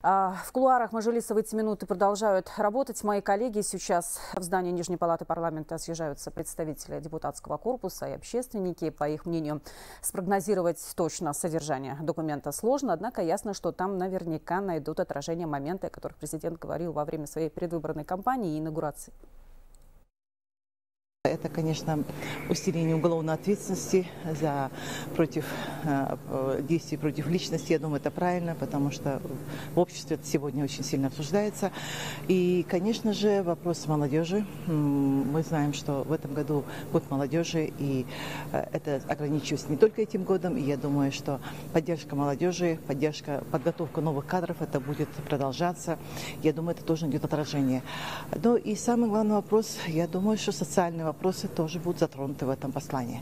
В кулуарах Мажилиса в эти минуты продолжают работать мои коллеги. Сейчас в здание Нижней палаты парламента съезжаются представители депутатского корпуса и общественники. По их мнению, спрогнозировать точно содержание документа сложно, однако ясно, что там наверняка найдут отражение моменты, о которых президент говорил во время своей предвыборной кампании и инаугурации. Это, конечно, усиление уголовной ответственности против действий против личности. Я думаю, это правильно, потому что в обществе это сегодня очень сильно обсуждается. И, конечно же, вопрос молодежи. Мы знаем, что в этом году год молодежи, и это ограничивается не только этим годом. И я думаю, что поддержка молодежи, подготовка новых кадров, это будет продолжаться. Я думаю, это тоже найдет отражение. Но и самый главный вопрос, я думаю, что социальный вопросы тоже будут затронуты в этом послании.